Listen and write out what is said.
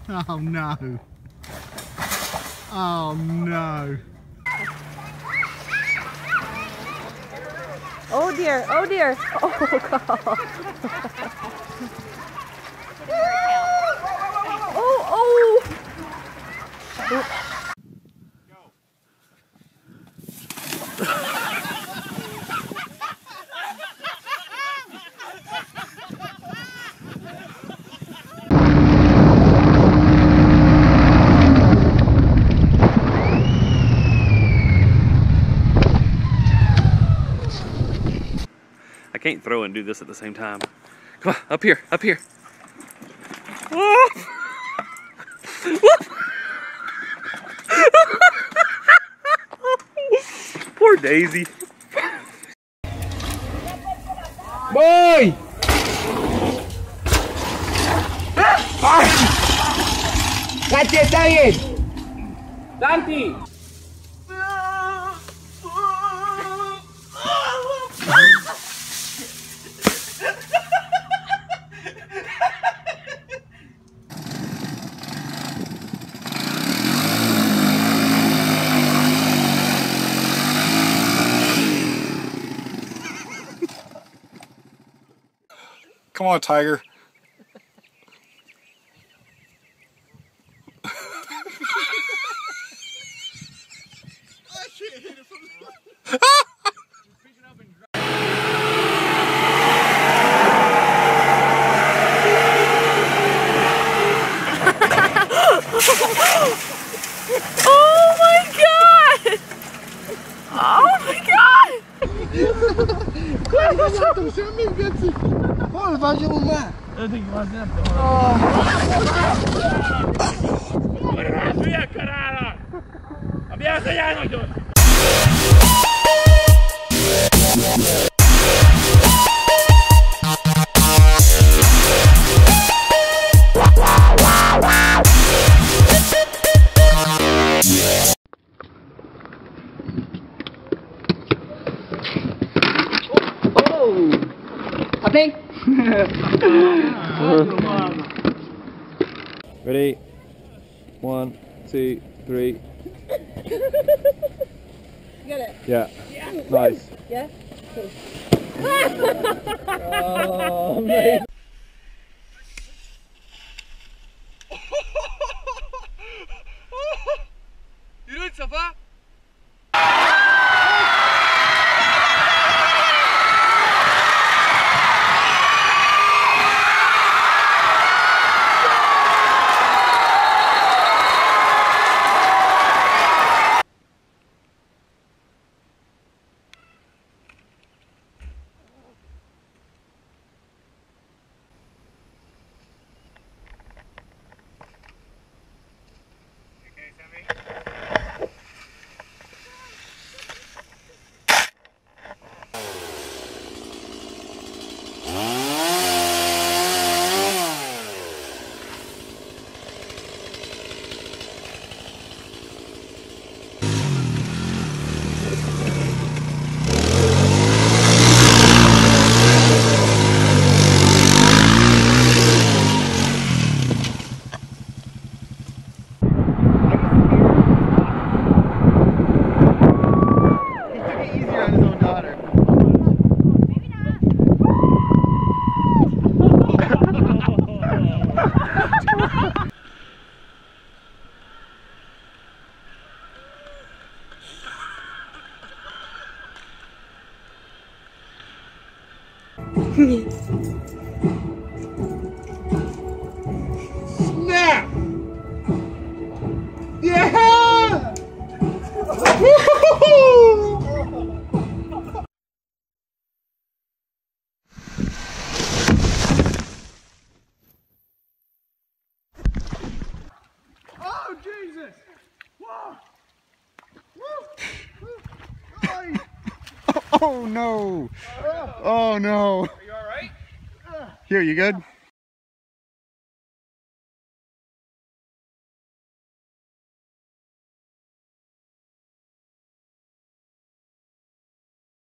Oh no. Oh no. Oh dear, oh dear. Oh god. Oh, oh. I can't throw and do this at the same time. Come on, up here, up here. Poor Daisy. Boy! Cache, está bien. Santi. Come on, Tiger. Oh my god! Oh my god! I think. Ready? 1, 2, 3. Get it? Yeah. Nice. Yeah? Oh, mate. You doing so far? Snap! Yeah! Oh Jesus! Whoa! Oh no! Oh no! Are you alright? Here, you good?